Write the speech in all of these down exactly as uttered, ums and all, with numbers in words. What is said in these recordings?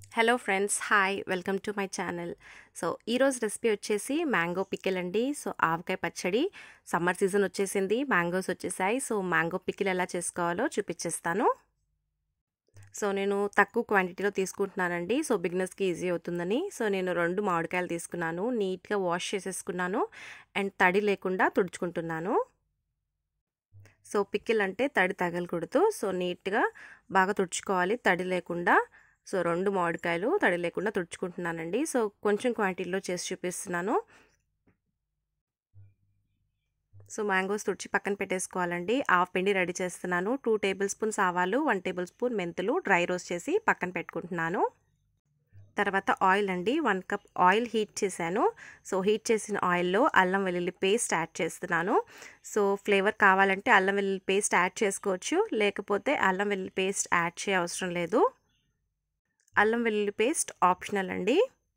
Hello friends, hi, welcome to my channel. So ఈరోజు recipe వచ్చేసి mango pickle అండి. So ఆవకాయ పచ్చడి. సమ్మర్ సీజన్ వచ్చేసింది, మ్యాంగోస్ వచ్చేసాయి. సో మ్యాంగో పికిల్ ఎలా చేసుకోవాలో చూపించేస్తాను. సో నేను తక్కువ క్వాంటిటీలో తీసుకుంటున్నానండి. సో బిగినర్స్కి ఈజీ అవుతుందని. సో నేను రెండు మామిడికాయలు తీసుకున్నాను, నీట్గా వాష్ చేసేసుకున్నాను అండ్ తడి లేకుండా తుడుచుకుంటున్నాను. సో పికిల్ అంటే తడి తగలకూడదు. సో నీట్గా బాగా తుడుచుకోవాలి తడి లేకుండా. సో రెండు మామిడికాయలు తడి లేకుండా తుడుచుకుంటున్నానండి. సో కొంచెం క్వాంటిటీలో చేసి చూపిస్తున్నాను. సో మ్యాంగోస్ తుడిచి పక్కన పెట్టేసుకోవాలండి. ఆవ పిండి రెడీ చేస్తున్నాను. టూ టేబుల్ స్పూన్స్ ఆవాలు, వన్ టేబుల్ స్పూన్ మెంతులు డ్రై రోస్ట్ చేసి పక్కన పెట్టుకుంటున్నాను. తర్వాత ఆయిల్ అండి, వన్ కప్ ఆయిల్ హీట్ చేశాను. సో హీట్ చేసిన ఆయిల్లో అల్లం వెల్లుల్లి పేస్ట్ యాడ్ చేస్తున్నాను. సో ఫ్లేవర్ కావాలంటే అల్లం వెల్లుల్లి పేస్ట్ యాడ్ చేసుకోవచ్చు, లేకపోతే అల్లం వెల్లుల్లి పేస్ట్ యాడ్ చేయ అవసరం లేదు. అల్లం వెల్లుల్లి పేస్ట్ ఆప్షనల్ అండి.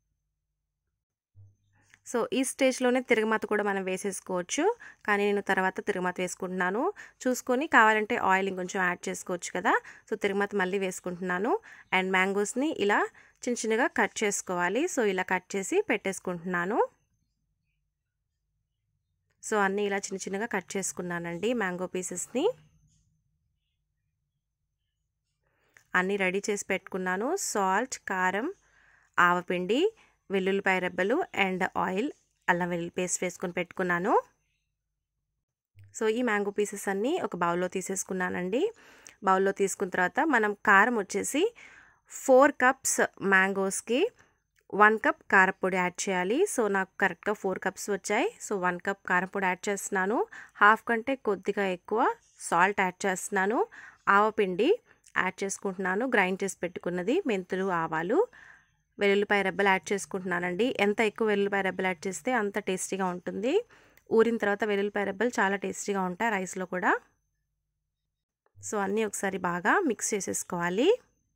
సో ఈ స్టేజ్లోనే తిరగమాత కూడా మనం వేసేసుకోవచ్చు, కానీ నేను తర్వాత తిరగమాత వేసుకుంటున్నాను. చూసుకొని కావాలంటే ఆయిల్ ఇంకొంచెం యాడ్ చేసుకోవచ్చు కదా. సో తిరగమాత మళ్ళీ వేసుకుంటున్నాను. అండ్ మ్యాంగోస్ని ఇలా చిన్న చిన్నగా కట్ చేసుకోవాలి. సో ఇలా కట్ చేసి పెట్టేసుకుంటున్నాను. సో అన్నీ ఇలా చిన్న చిన్నగా కట్ చేసుకున్నానండి మ్యాంగో పీసెస్ని. అన్నీ రెడీ చేసి పెట్టుకున్నాను. సాల్ట్, కారం, ఆవపిండి, వెల్లుల్లిపాయ రెబ్బలు అండ్ ఆయిల్, అల్లం వెల్లుల్లి పేస్ట్ వేసుకొని పెట్టుకున్నాను. సో ఈ మ్యాంగో పీసెస్ అన్నీ ఒక బౌల్లో తీసేసుకున్నానండి. బౌల్లో తీసుకున్న తర్వాత మనం కారం వచ్చేసి ఫోర్ కప్స్ మ్యాంగోస్కి వన్ కప్ కారపొడి యాడ్ చేయాలి. సో నాకు కరెక్ట్గా ఫోర్ కప్స్ వచ్చాయి. సో వన్ కప్ కారపొడి యాడ్ చేస్తున్నాను. హాఫ్ కంటే కొద్దిగా ఎక్కువ సాల్ట్ యాడ్ చేస్తున్నాను. ఆవపిండి యాడ్ చేసుకుంటున్నాను, గ్రైండ్ చేసి పెట్టుకున్నది, మెంతులు, ఆవాలు, వెల్లుల్లిపాయ రెబ్బలు యాడ్ చేసుకుంటున్నానండి. ఎంత ఎక్కువ వెల్లుల్లిపాయ రెబ్బలు యాడ్ చేస్తే అంత టేస్టీగా ఉంటుంది. ఊరిన తర్వాత వెల్లుల్లిపాయ రెబ్బలు చాలా టేస్టీగా ఉంటాయి రైస్లో కూడా. సో అన్నీ ఒకసారి బాగా మిక్స్ చేసేసుకోవాలి.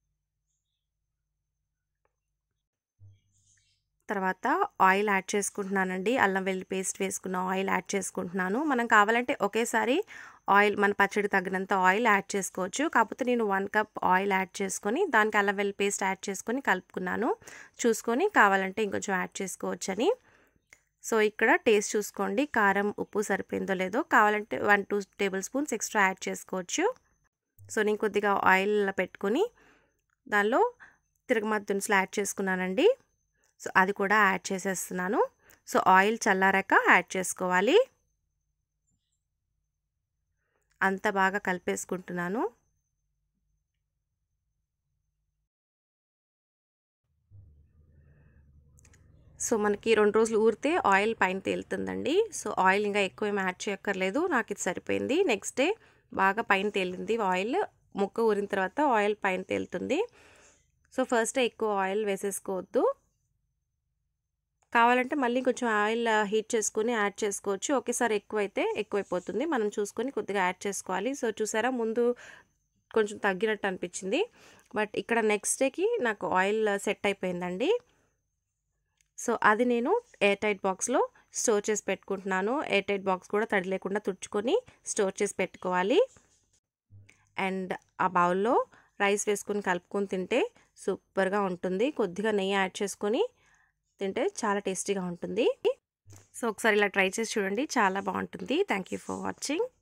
తర్వాత ఆయిల్ యాడ్ చేసుకుంటున్నానండి. అల్లం వెల్లుల్లి పేస్ట్ వేసుకున్న ఆయిల్ యాడ్ చేసుకుంటున్నాను. మనం కావాలంటే ఒకేసారి ఆయిల్ మన పచ్చడి తగినంత ఆయిల్ యాడ్ చేసుకోవచ్చు. కాకపోతే నేను వన్ కప్ ఆయిల్ యాడ్ చేసుకొని దానికి అల్లం వెల్లుల్లి పేస్ట్ యాడ్ చేసుకొని కలుపుకున్నాను. చూసుకొని కావాలంటే ఇంకొంచెం యాడ్ చేసుకోవచ్చని. సో ఇక్కడ టేస్ట్ చూసుకోండి, కారం ఉప్పు సరిపోయిందో లేదో. కావాలంటే one two tablespoons extra add చేసుకోవచ్చు. సో నేను కొద్దిగా ఆయిల్ పెట్టుకొని దానిలో తిరగమాత దినుసులు యాడ్ చేసుకున్నానండి. సో అది కూడా యాడ్ చేసేస్తున్నాను. సో ఆయిల్ చల్లారాక యాడ్ చేసుకోవాలి. అంత బాగా కలిపేసుకుంటున్నాను. సో మనకి రెండు రోజులు ఊరితే ఆయిల్ పైన తేలుతుందండి. సో ఆయిల్ ఇంకా ఎక్కువ ఏమి యాడ్ చేయక్కర్లేదు, నాకు ఇది సరిపోయింది. నెక్స్ట్ డే బాగా పైన తేలింది ఆయిల్. ముక్క ఊరిన తర్వాత ఆయిల్ పైన తేలుతుంది. సో ఫస్ట్ డే ఎక్కువ ఆయిల్ వేసేసుకోవద్దు. కావాలంటే మళ్ళీ కొంచెం ఆయిల్ హీట్ చేసుకొని యాడ్ చేసుకోవచ్చు. ఒకేసారి ఎక్కువైతే ఎక్కువైపోతుంది, మనం చూసుకొని కొద్దిగా యాడ్ చేసుకోవాలి. సో చూసారా, ముందు కొంచెం తగ్గినట్టు అనిపించింది, బట్ ఇక్కడ నెక్స్ట్ డేకి నాకు ఆయిల్ సెట్ అయిపోయిందండి. సో అది నేను ఎయిర్ టైట్ బాక్స్లో స్టోర్ చేసి పెట్టుకుంటున్నాను. ఎయిర్ టైట్ బాక్స్ కూడా తడి లేకుండా తుడుచుకొని స్టోర్ చేసి పెట్టుకోవాలి. అండ్ ఆ బౌల్లో రైస్ వేసుకొని కలుపుకొని తింటే సూపర్గా ఉంటుంది. కొద్దిగా నెయ్యి యాడ్ చేసుకొని తింటే చాలా టేస్టీగా ఉంటుంది. సో ఒకసారి ఇలా ట్రై చేసి చూడండి, చాలా బాగుంటుంది. Thank you for watching.